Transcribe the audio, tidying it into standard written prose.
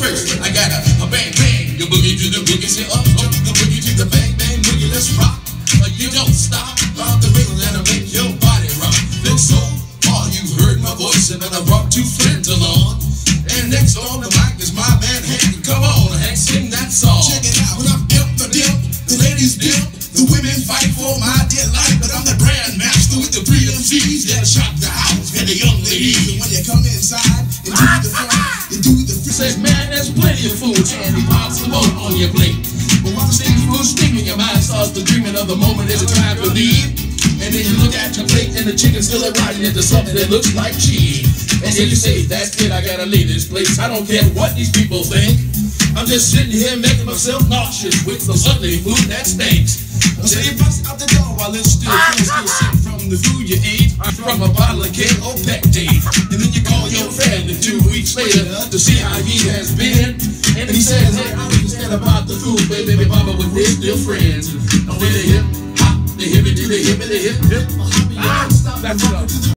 first, I got a bang bang. You boogie to the boogie, say up the boogie to the bang bang boogie. Let's rock. You don't stop, rock the rhythm that'll make your body rock. Then so far you heard my voice, and then I brought two friends along. And next on the mic is my man Hank. Come on, Hank, sing that song. Check it out. When I'm the dip, the ladies dip, the women fight for my delight. But I'm the brand master with the 3 MCs that shock the house and the young ladies. And when you come inside and do the front, you do the front. Say, man, there's plenty of food, candy, pops, and more on your plate. But once things will sting in your mind starts to dreaming of the moment it's time to leave. And then you look at your plate and the chicken's still riding into something that looks like cheese. And then you say, that's it, I gotta leave this place. I don't care what these people think. I'm just sitting here making myself nauseous with some ugly food that stinks. So you bust out the door while it's still sick from the food you ate, from a bottle of K or Pectate. And then you call your friend 2 weeks later to see how he has been. And he says, hey, I understand about the food, baby, mama, but we're still friends. And then they hip, hop, they hip, they hip, they hip, hip, hop, stop that.